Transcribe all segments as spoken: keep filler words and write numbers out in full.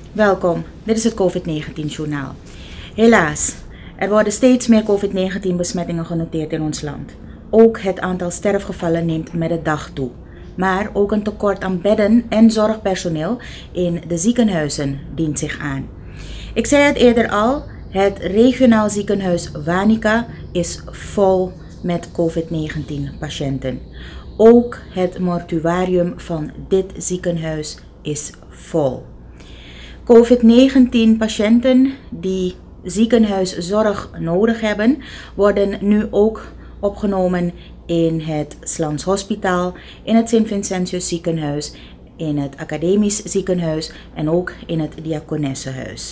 Welkom, dit is het COVID negentien journaal. Helaas, er worden steeds meer COVID negentien besmettingen genoteerd in ons land. Ook het aantal sterfgevallen neemt met de dag toe. Maar ook een tekort aan bedden en zorgpersoneel in de ziekenhuizen dient zich aan. Ik zei het eerder al, het regionaal ziekenhuis Wanica is vol met COVID negentien patiënten. Ook het mortuarium van dit ziekenhuis is vol. COVID negentien patiënten die ziekenhuiszorg nodig hebben, worden nu ook opgenomen in het Slans Hospitaal, in het Sint Vincentius ziekenhuis, in het Academisch ziekenhuis en ook in het Diakonessenhuis.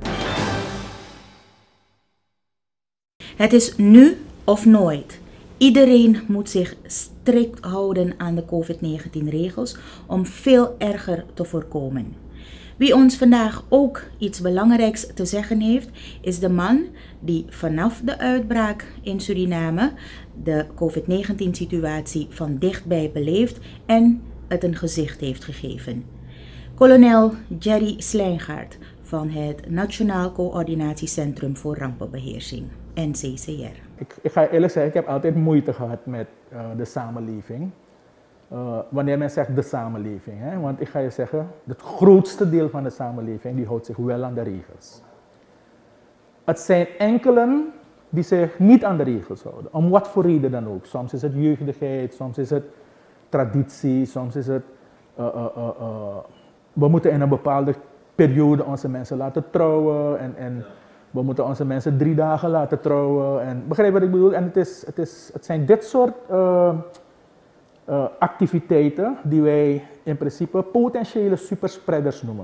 Het is nu of nooit. Iedereen moet zich strikt houden aan de COVID negentien regels om veel erger te voorkomen. Wie ons vandaag ook iets belangrijks te zeggen heeft, is de man die vanaf de uitbraak in Suriname de COVID negentien situatie van dichtbij beleefd en het een gezicht heeft gegeven. Kolonel Jerry Slijngaard van het Nationaal Coördinatiecentrum voor Rampenbeheersing, N C C R. Ik, ik ga eerlijk zeggen, ik heb altijd moeite gehad met uh, de samenleving. Uh, wanneer men zegt de samenleving, hè? Want ik ga je zeggen, het grootste deel van de samenleving die houdt zich wel aan de regels. Het zijn enkelen die zich niet aan de regels houden, om wat voor reden dan ook. Soms is het jeugdigheid, soms is het traditie, soms is het uh, uh, uh, uh, we moeten in een bepaalde periode onze mensen laten trouwen en, en we moeten onze mensen drie dagen laten trouwen. En, begrijp wat ik bedoel? En het, is, het, is, het zijn dit soort uh, uh, activiteiten die wij in principe potentiële superspreaders noemen.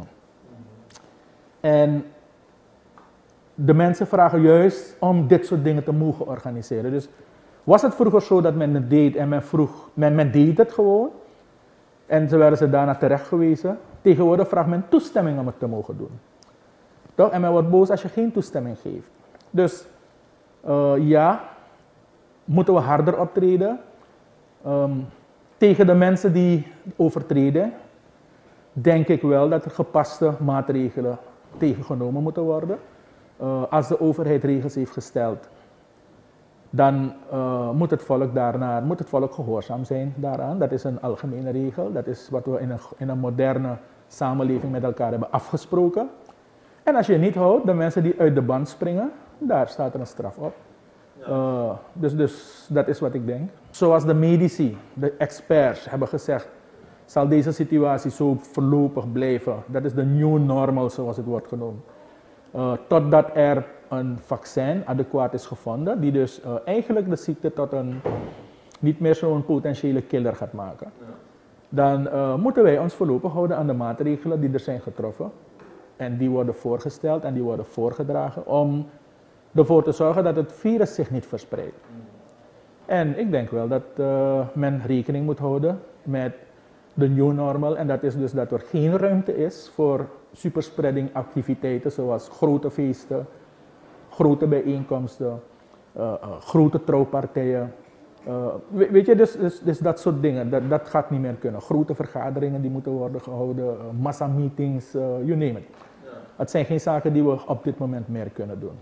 En de mensen vragen juist om dit soort dingen te mogen organiseren. Dus was het vroeger zo dat men het deed en men vroeg, men, men deed het gewoon. En ze werden ze daarna terecht gewezen. Tegenwoordig vraagt men toestemming om het te mogen doen. Toch? En men wordt boos als je geen toestemming geeft. Dus uh, ja, moeten we harder optreden. Um, tegen de mensen die overtreden, denk ik wel dat er gepaste maatregelen tegengenomen moeten worden. Uh, als de overheid regels heeft gesteld, dan uh, moet, het volk daarna, moet het volk gehoorzaam zijn daaraan. Dat is een algemene regel. Dat is wat we in een, in een moderne samenleving met elkaar hebben afgesproken. En als je niet houdt, de mensen die uit de band springen, daar staat er een straf op. Uh, dus, dus dat is wat ik denk. Zoals de medici, de experts hebben gezegd, zal deze situatie zo voorlopig blijven. Dat is de new normal, zoals het wordt genoemd. Uh, totdat er een vaccin adequaat is gevonden, die dus uh, eigenlijk de ziekte tot een, niet meer zo'n potentiële killer gaat maken. Dan uh, moeten wij ons voorlopig houden aan de maatregelen die er zijn getroffen. En die worden voorgesteld en die worden voorgedragen om ervoor te zorgen dat het virus zich niet verspreidt. En ik denk wel dat uh, men rekening moet houden met de new normal. En dat is dus dat er geen ruimte is voor superspreading activiteiten zoals grote feesten, grote bijeenkomsten, uh, uh, grote trouwpartijen. Uh, weet je, dus, dus, dus dat soort dingen, dat, dat gaat niet meer kunnen. Grote vergaderingen die moeten worden gehouden, uh, massameetings, uh, you name it. Ja. Het zijn geen zaken die we op dit moment meer kunnen doen.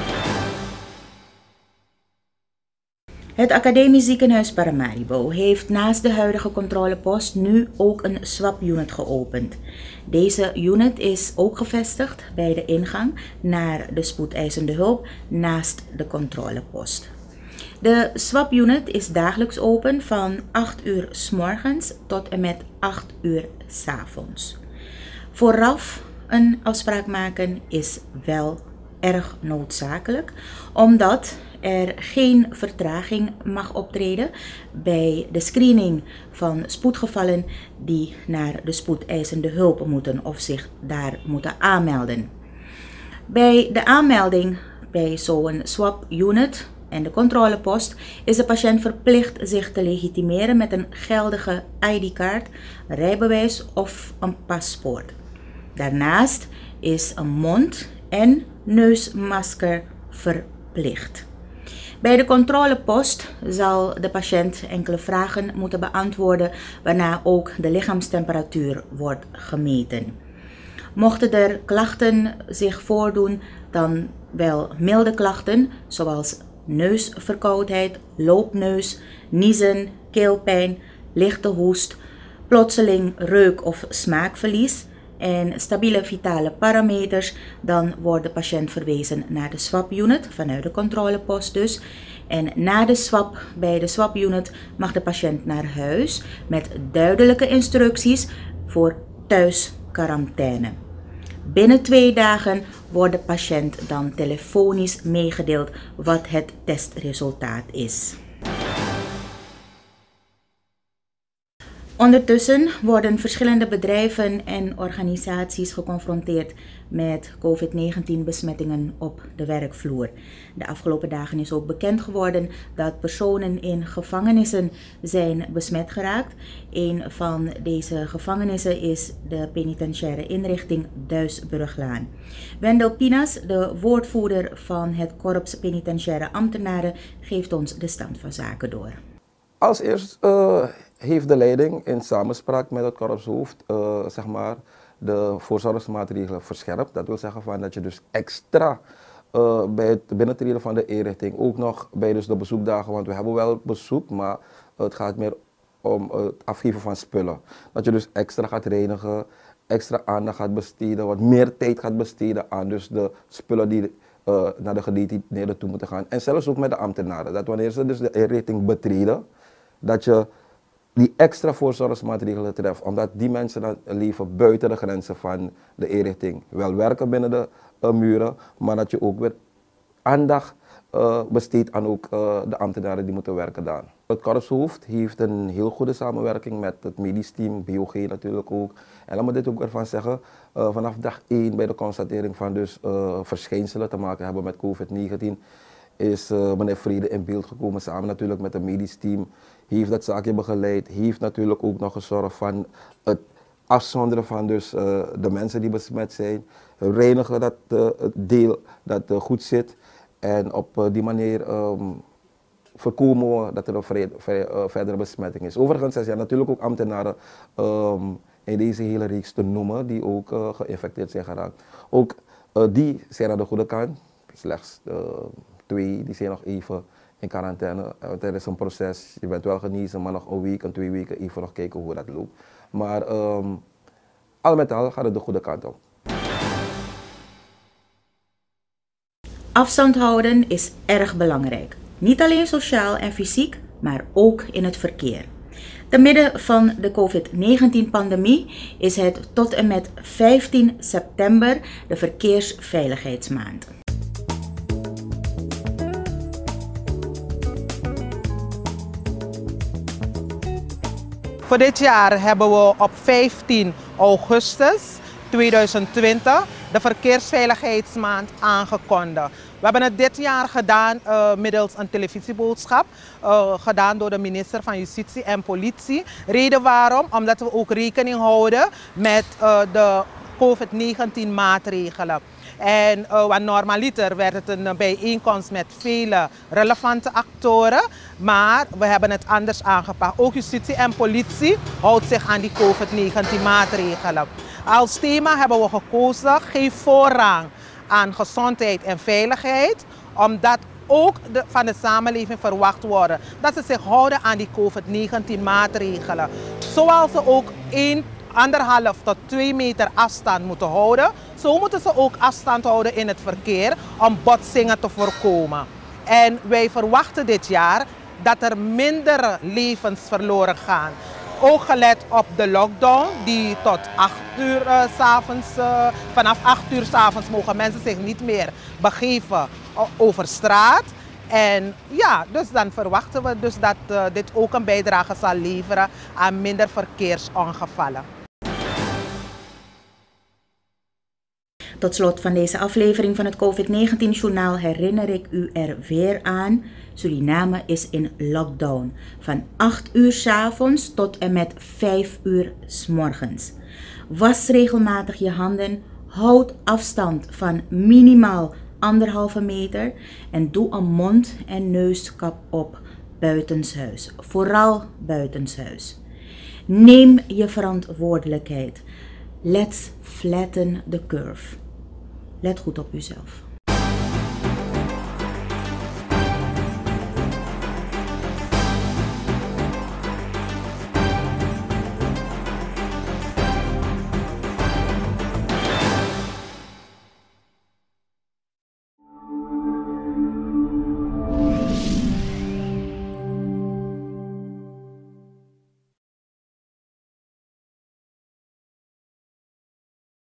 Het Academisch Ziekenhuis Paramaribo heeft naast de huidige controlepost nu ook een swap-unit geopend. Deze unit is ook gevestigd bij de ingang naar de spoedeisende hulp naast de controlepost. De swap-unit is dagelijks open van acht uur 's morgens tot en met acht uur 's avonds. Vooraf een afspraak maken is wel erg noodzakelijk, omdat er geen vertraging mag optreden bij de screening van spoedgevallen die naar de spoedeisende hulp moeten of zich daar moeten aanmelden. Bij de aanmelding bij zo'n swap-unit en de controlepost is de patiënt verplicht zich te legitimeren met een geldige I D-kaart, rijbewijs of een paspoort. Daarnaast is een mond- en neusmasker verplicht. Bij de controlepost zal de patiënt enkele vragen moeten beantwoorden, waarna ook de lichaamstemperatuur wordt gemeten. Mochten er klachten zich voordoen, dan wel milde klachten zoals neusverkoudheid, loopneus, niezen, keelpijn, lichte hoest, plotseling reuk- of smaakverlies en stabiele vitale parameters, dan wordt de patiënt verwezen naar de swap-unit vanuit de controlepost dus. En na de swap, bij de swap-unit, mag de patiënt naar huis met duidelijke instructies voor thuisquarantaine. Binnen twee dagen wordt de patiënt dan telefonisch meegedeeld wat het testresultaat is. Ondertussen worden verschillende bedrijven en organisaties geconfronteerd met COVID negentien besmettingen op de werkvloer. De afgelopen dagen is ook bekend geworden dat personen in gevangenissen zijn besmet geraakt. Een van deze gevangenissen is de penitentiaire inrichting Duisburglaan. Wendel Pinas, de woordvoerder van het Korps Penitentiaire Ambtenaren, geeft ons de stand van zaken door. Als eerst uh, heeft de leiding in samenspraak met het korpshoofd uh, zeg maar, de voorzorgsmaatregelen verscherpt. Dat wil zeggen van dat je dus extra uh, bij het binnentreden van de inrichting, ook nog bij dus de bezoekdagen, want we hebben wel bezoek, maar het gaat meer om het afgeven van spullen. Dat je dus extra gaat reinigen, extra aandacht gaat besteden, wat meer tijd gaat besteden aan dus de spullen die uh, naar de gedetineerden toe moeten gaan. En zelfs ook met de ambtenaren, dat wanneer ze dus de inrichting betreden, dat je die extra voorzorgsmaatregelen treft, omdat die mensen dan leven buiten de grenzen van de inrichting. Wel werken binnen de uh, muren, maar dat je ook weer aandacht uh, besteedt aan ook, uh, de ambtenaren die moeten werken daar. Het korpshoofd heeft een heel goede samenwerking met het medisch team, B O G natuurlijk ook. En laat me dit ook ervan zeggen, uh, vanaf dag één bij de constatering van dus, uh, verschijnselen te maken hebben met COVID negentien, is uh, meneer Vrede in beeld gekomen, samen natuurlijk met het medisch team. Heeft dat zaakje begeleid, heeft natuurlijk ook nog gezorgd van het afzonderen van dus, uh, de mensen die besmet zijn. Reinigen dat uh, het deel dat uh, goed zit. En op uh, die manier um, voorkomen we dat er een vrij, vrij, uh, verdere besmetting is. Overigens zijn er natuurlijk ook ambtenaren um, in deze hele reeks te noemen die ook uh, geïnfecteerd zijn geraakt. Ook uh, die zijn aan de goede kant, slechts uh, twee die zijn nog even in quarantaine. Er is een proces, je bent wel genezen, maar nog een week en twee weken even nog kijken hoe dat loopt. Maar um, al met al gaat het de goede kant op. Afstand houden is erg belangrijk. Niet alleen sociaal en fysiek, maar ook in het verkeer. Te midden van de COVID negentien pandemie is het tot en met vijftien september de Verkeersveiligheidsmaand. Voor dit jaar hebben we op vijftien augustus tweeduizend twintig de Verkeersveiligheidsmaand aangekondigd. We hebben het dit jaar gedaan uh, middels een televisieboodschap, uh, gedaan door de minister van Justitie en Politie. Reden waarom? Omdat we ook rekening houden met uh, de COVID negentien maatregelen. En uh, wat normaliter werd het een bijeenkomst met vele relevante actoren, maar we hebben het anders aangepakt. Ook justitie en politie houdt zich aan die COVID negentien maatregelen. Als thema hebben we gekozen, geef voorrang aan gezondheid en veiligheid, omdat ook de, van de samenleving verwacht wordt dat ze zich houden aan die COVID negentien maatregelen. Zoals ze ook één, anderhalf tot twee meter afstand moeten houden, zo moeten ze ook afstand houden in het verkeer om botsingen te voorkomen. En wij verwachten dit jaar dat er minder levens verloren gaan. Ook gelet op de lockdown die tot acht uur uh, 's avonds, uh, vanaf acht uur 's avonds mogen mensen zich niet meer begeven over straat. En ja, dus dan verwachten we dus dat uh, dit ook een bijdrage zal leveren aan minder verkeersongevallen. Tot slot van deze aflevering van het COVID negentien journaal herinner ik u er weer aan. Suriname is in lockdown van acht uur 's avonds tot en met vijf uur 's morgens. Was regelmatig je handen, houd afstand van minimaal anderhalve meter en doe een mond- en neuskap op buitenshuis, vooral buitenshuis. Neem je verantwoordelijkheid. Let's flatten the curve. Let goed op uzelf.